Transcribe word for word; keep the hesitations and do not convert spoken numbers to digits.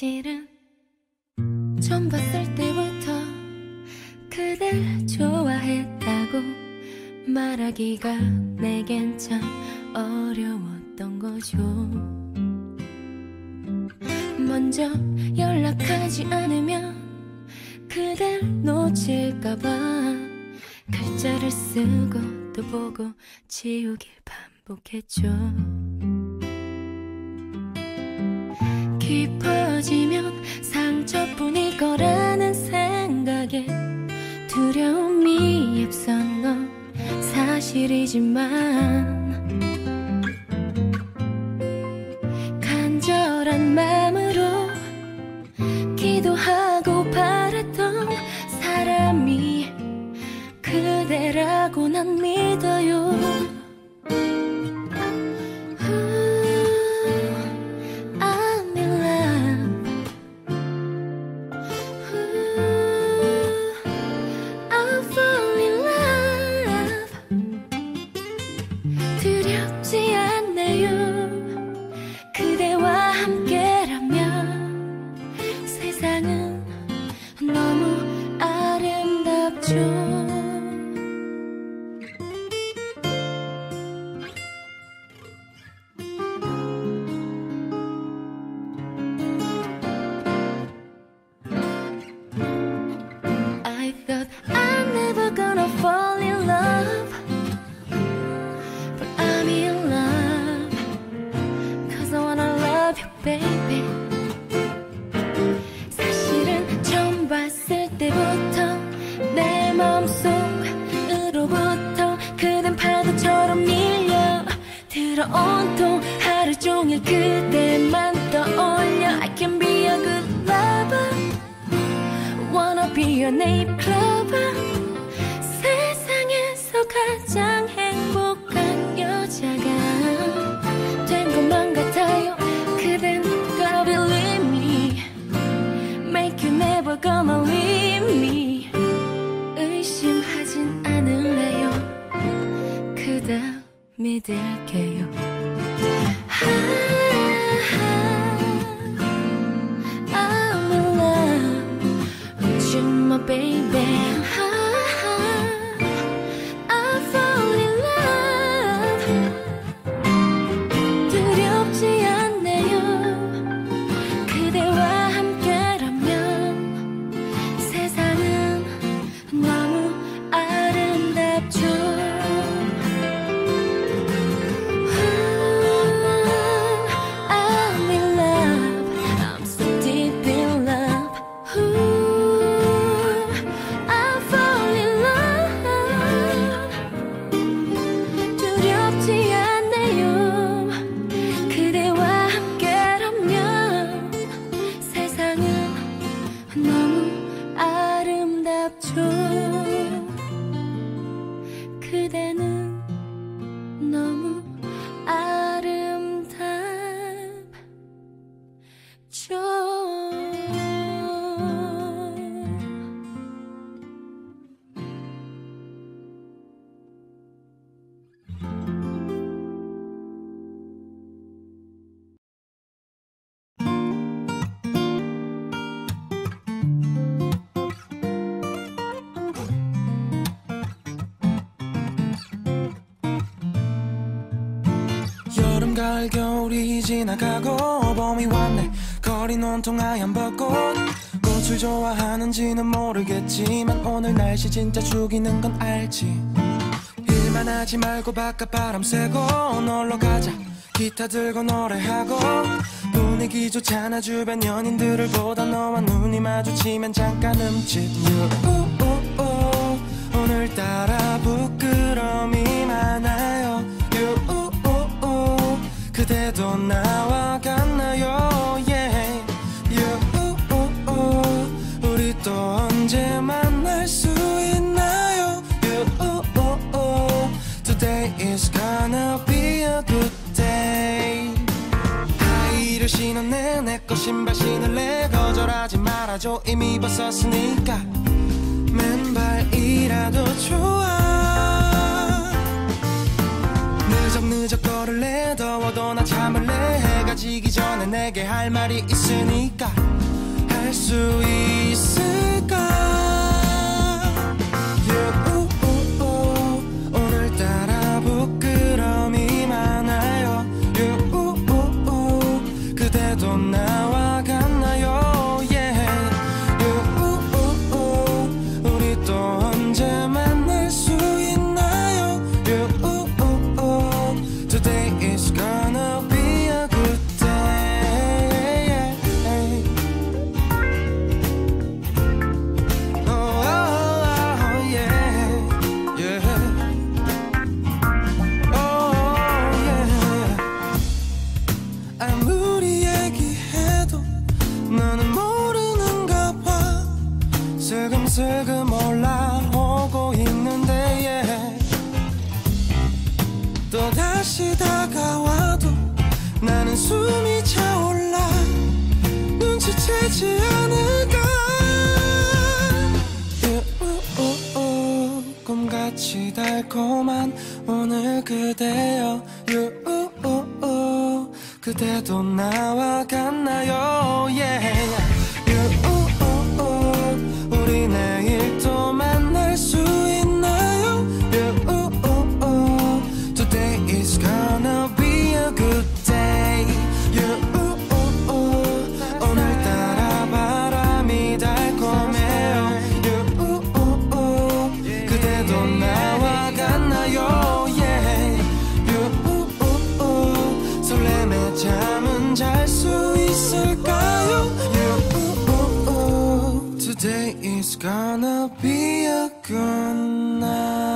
사실은 처음 봤을 때부터 그댈 좋아했다고 말하기가 내겐 참 어려웠던 거죠. 먼저 연락하지 않으면 그댈 놓칠까봐 글자를 쓰고 또 보고 지우길 반복했죠. 깊어지면 상처뿐일 거라는 생각에 두려움이 앞선 건 사실이지만 간절한 마음으로 기도하고 바랬던 사람이 그대라고 난 믿어요. 온통 하루 종일 그대만 떠올려. I can be a good lover, wanna be a name lover. 세상에서 가장 행복한 여자가 된 것만 같아요. 그댄 gotta believe me, make you never gonna leave me. 의심하진 않을래요. 그대 믿을게요. I'm in love with you, my baby. I fall in love. 두렵지 않네요. 그대와 함께라면 세상은 너무 아름답죠. 그대는 너무 아름답죠. 여름 가을 겨울이 지나가고 봄이 왔네. 거린 온통 하얀 벚꽃. 꽃을 좋아하는지는 모르겠지만 오늘 날씨 진짜 죽이는 건 알지. 일만 하지 말고 바깥 바람 쐬고 놀러 가자. 기타 들고 노래하고 분위기 좋잖아. 주변 연인들을 보다 너와 눈이 마주치면 잠깐 흠칫. 유우우우 오늘따라 부끄러움이 많아요. 유우우우 그대도 나와 같나요? Yeah. 유우우우 우리 또 언제 만날 수 있나요? 유우우우 Today is gonna be a good day. 하이힐을 신었네. 내 거 신발 신을래. 거절하지 말아줘. 이미 벗었으니까 맨발이라도 좋아. 늦적 늦적 걸을래. 더워도 나 참을래. 해가 지기 전에 내게 할 말이 있으니까 할 수 있을까 you, 오늘따라 부끄러움이 많아요 you, 그대도 나와 같나요 yeah. you, 우리 또 언제 만날 수 있나요 you, today is gonna be a good day oh, oh, yeah, yeah. Oh, yeah. 아무리 얘기해도 너는 모르는가 봐 슬금슬금 올라오고 있는데 yeah. 또다시 다가와도 나는 숨이 차올라 눈치채지 않을까 you, 꿈같이 달콤한 오늘 그대여 you, 그대도 나와 같나요 yeah. you, 우리 내일 또 만날 수 있나요 you, today is gonna be a good day you, 오늘따라 바람이 달콤해요 you, 그대도 나와 같나요 yeah. you, 설렘에 잠은 잘 수 있을까요 you, today is gonna be a good night